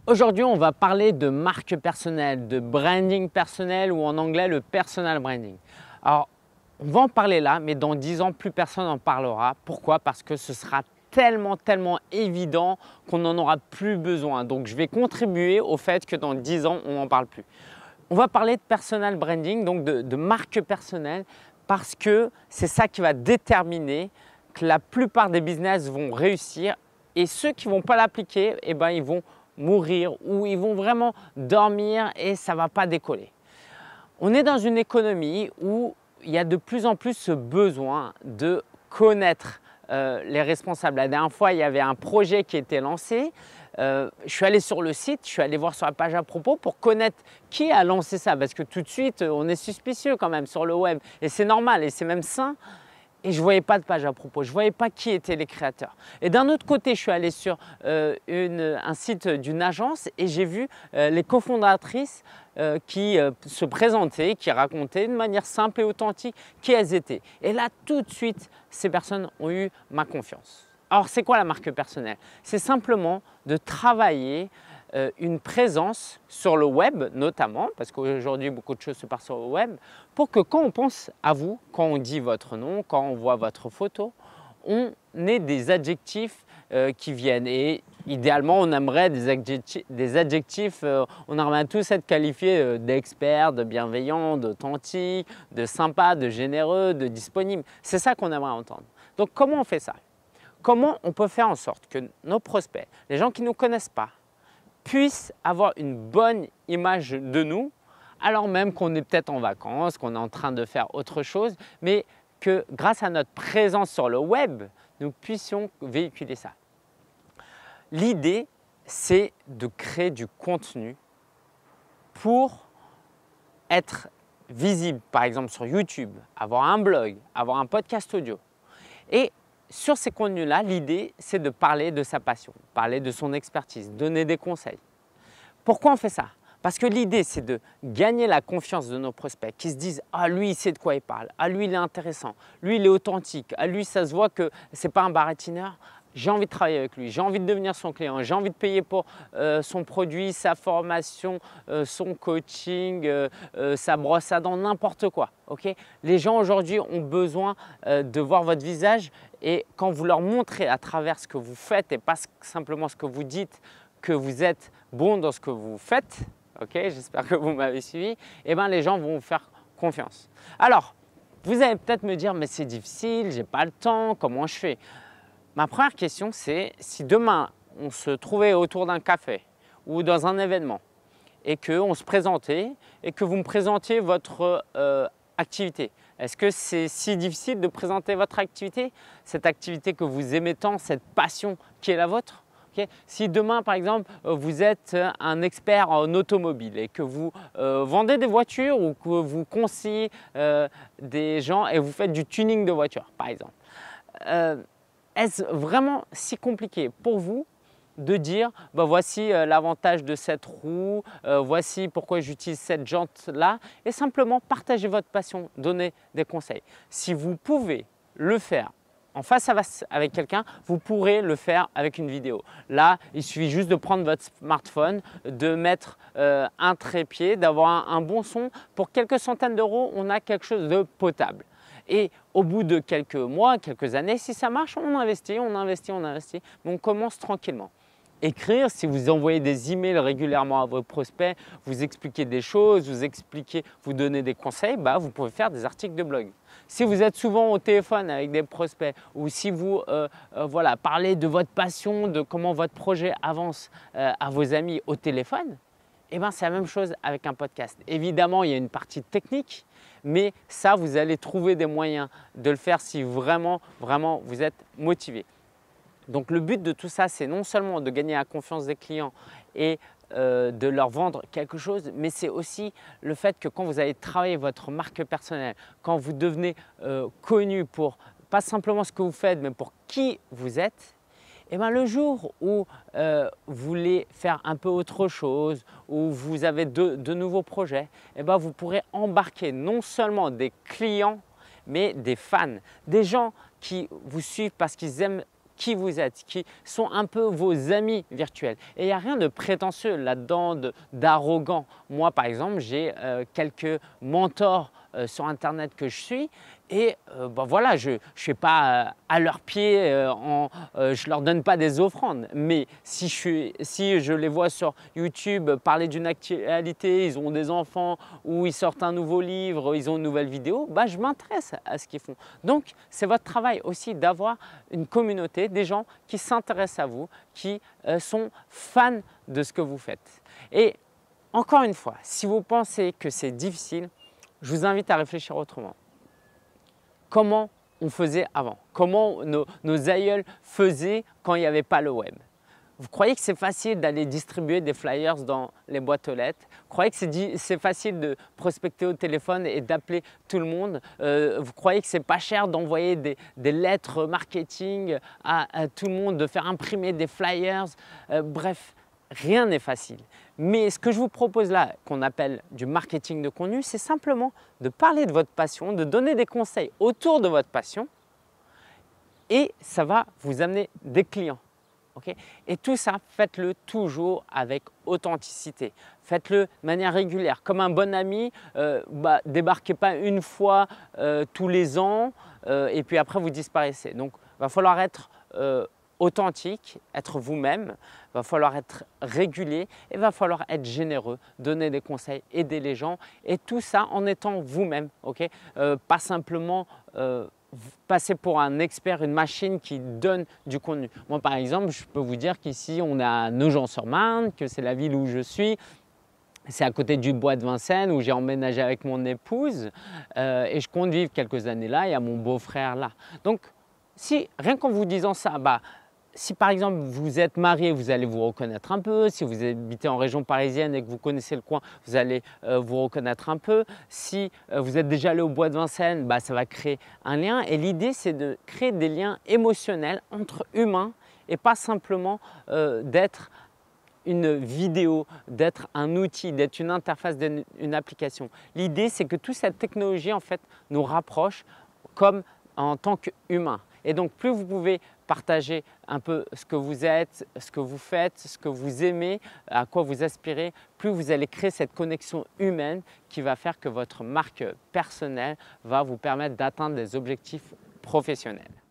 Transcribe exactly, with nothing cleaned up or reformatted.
Aujourd'hui, on va parler de marque personnelle, de branding personnel ou en anglais le personal branding. Alors, on va en parler là, mais dans dix ans, plus personne n'en parlera. Pourquoi? Parce que ce sera tellement, tellement évident qu'on n'en aura plus besoin. Donc, je vais contribuer au fait que dans dix ans, on n'en parle plus. On va parler de personal branding, donc de, de marque personnelle, parce que c'est ça qui va déterminer que la plupart des business vont réussir et ceux qui ne vont pas l'appliquer, eh ben, ils vont mourir ou ils vont vraiment dormir et ça ne va pas décoller. On est dans une économie où il y a de plus en plus ce besoin de connaître euh, les responsables. La dernière fois, il y avait un projet qui était lancé. Euh, je suis allé sur le site, je suis allé voir sur la page à propos pour connaître qui a lancé ça parce que tout de suite, on est suspicieux quand même sur le web et c'est normal et c'est même sain. Et je ne voyais pas de page à propos, je ne voyais pas qui étaient les créateurs. Et d'un autre côté, je suis allé sur euh, une, un site d'une agence et j'ai vu euh, les cofondatrices euh, qui euh, se présentaient, qui racontaient de manière simple et authentique qui elles étaient. Et là, tout de suite, ces personnes ont eu ma confiance. Alors, c'est quoi la marque personnelle? C'est simplement de travailler Euh, une présence sur le web notamment, parce qu'aujourd'hui beaucoup de choses se passent sur le web, pour que quand on pense à vous, quand on dit votre nom, quand on voit votre photo, on ait des adjectifs euh, qui viennent. Et idéalement, on aimerait des adjectifs, des adjectifs euh, on aimerait tous être qualifiés euh, d'experts, de bienveillants, d'authentiques, de sympas, de généreux, de disponibles. C'est ça qu'on aimerait entendre. Donc comment on fait ça? Comment on peut faire en sorte que nos prospects, les gens qui ne nous connaissent pas, puissent avoir une bonne image de nous, alors même qu'on est peut-être en vacances, qu'on est en train de faire autre chose, mais que grâce à notre présence sur le web, nous puissions véhiculer ça. L'idée, c'est de créer du contenu pour être visible, par exemple sur YouTube, avoir un blog, avoir un podcast audio. Et sur ces contenus-là, l'idée, c'est de parler de sa passion, parler de son expertise, donner des conseils. Pourquoi on fait ça? Parce que l'idée, c'est de gagner la confiance de nos prospects qui se disent « Ah, lui, il sait de quoi il parle. Ah, lui, il est intéressant. Lui, il est authentique. Ah, lui, ça se voit que ce n'est pas un baratineur. J'ai envie de travailler avec lui. J'ai envie de devenir son client. J'ai envie de payer pour euh, son produit, sa formation, euh, son coaching, euh, euh, sa brosse à dents, n'importe quoi. Okay? Les gens aujourd'hui ont besoin euh, de voir votre visage et quand vous leur montrez à travers ce que vous faites et pas simplement ce que vous dites que vous êtes bon dans ce que vous faites, okay? J'espère que vous m'avez suivi, eh ben, les gens vont vous faire confiance. Alors, vous allez peut-être me dire « mais c'est difficile, j'ai pas le temps, comment je fais ?» Ma première question, c'est si demain, on se trouvait autour d'un café ou dans un événement et qu'on se présentait et que vous me présentiez votre euh, activité. Est-ce que c'est si difficile de présenter votre activité, cette activité que vous aimez tant, cette passion qui est la vôtre? Okay? Si demain, par exemple, vous êtes un expert en automobile et que vous euh, vendez des voitures ou que vous conseillez euh, des gens et vous faites du tuning de voiture, par exemple, euh, est-ce vraiment si compliqué pour vous de dire bah, voici euh, l'avantage de cette roue, euh, voici pourquoi j'utilise cette jante-là et simplement partager votre passion, donner des conseils. Si vous pouvez le faire en face à face avec quelqu'un, vous pourrez le faire avec une vidéo. Là, il suffit juste de prendre votre smartphone, de mettre euh, un trépied, d'avoir un, un bon son. Pour quelques centaines d'euros, on a quelque chose de potable. Et au bout de quelques mois, quelques années, si ça marche, on investit, on investit, on investit. Mais on commence tranquillement. Écrire, si vous envoyez des emails régulièrement à vos prospects, vous expliquez des choses, vous expliquez, vous donnez des conseils, bah, vous pouvez faire des articles de blog. Si vous êtes souvent au téléphone avec des prospects ou si vous euh, euh, voilà, parlez de votre passion, de comment votre projet avance euh, à vos amis au téléphone, eh ben, c'est la même chose avec un podcast. Évidemment, il y a une partie technique, mais ça, vous allez trouver des moyens de le faire si vraiment, vraiment vous êtes motivé. Donc, le but de tout ça, c'est non seulement de gagner la confiance des clients et euh, de leur vendre quelque chose, mais c'est aussi le fait que quand vous allez travailler votre marque personnelle, quand vous devenez euh, connu pour pas simplement ce que vous faites, mais pour qui vous êtes, et bien le jour où euh, vous voulez faire un peu autre chose, où vous avez de, de nouveaux projets, et bien vous pourrez embarquer non seulement des clients, mais des fans, des gens qui vous suivent parce qu'ils aiment qui vous êtes, qui sont un peu vos amis virtuels. Et il n'y a rien de prétentieux là-dedans, d'arrogant. Moi, par exemple, j'ai euh, quelques mentors euh, sur Internet que je suis et euh, ben voilà, je ne suis pas euh, à leurs pieds, euh, en, euh, je ne leur donne pas des offrandes. Mais si je, suis, si je les vois sur YouTube parler d'une actualité, ils ont des enfants ou ils sortent un nouveau livre, ils ont une nouvelle vidéo, ben je m'intéresse à ce qu'ils font. Donc, c'est votre travail aussi d'avoir une communauté, des gens qui s'intéressent à vous, qui euh, sont fans de ce que vous faites. Et encore une fois, si vous pensez que c'est difficile, je vous invite à réfléchir autrement. Comment on faisait avant? Comment nos, nos aïeuls faisaient quand il n'y avait pas le web? Vous croyez que c'est facile d'aller distribuer des flyers dans les boîtes aux lettres? Vous croyez que c'est facile de prospecter au téléphone et d'appeler tout le monde? euh, Vous croyez que c'est pas cher d'envoyer des, des lettres marketing à, à tout le monde, de faire imprimer des flyers? euh, Bref, rien n'est facile. Mais ce que je vous propose là, qu'on appelle du marketing de contenu, c'est simplement de parler de votre passion, de donner des conseils autour de votre passion et ça va vous amener des clients. Okay? Et tout ça, faites-le toujours avec authenticité. Faites-le de manière régulière. Comme un bon ami, euh, bah, débarquez pas une fois euh, tous les ans euh, et puis après vous disparaissez. Donc, il va falloir être euh, authentique, être vous-même, il va falloir être régulier et il va falloir être généreux, donner des conseils, aider les gens et tout ça en étant vous-même, okay? euh, pas simplement euh, passer pour un expert, une machine qui donne du contenu. Moi par exemple, je peux vous dire qu'ici on est à Nogent-sur-Marne, que c'est la ville où je suis. C'est à côté du bois de Vincennes où j'ai emménagé avec mon épouse euh, et je compte vivre quelques années là, il y a mon beau-frère là. Donc si, rien qu'en vous disant ça, bah, si par exemple vous êtes marié, vous allez vous reconnaître un peu. Si vous habitez en région parisienne et que vous connaissez le coin, vous allez euh, vous reconnaître un peu. Si euh, vous êtes déjà allé au bois de Vincennes, bah, ça va créer un lien. Et l'idée, c'est de créer des liens émotionnels entre humains et pas simplement euh, d'être une vidéo, d'être un outil, d'être une interface, d'être une application. L'idée, c'est que toute cette technologie en fait nous rapproche comme en tant qu'humain. Et donc, plus vous pouvez partager un peu ce que vous êtes, ce que vous faites, ce que vous aimez, à quoi vous aspirez, plus vous allez créer cette connexion humaine qui va faire que votre marque personnelle va vous permettre d'atteindre des objectifs professionnels.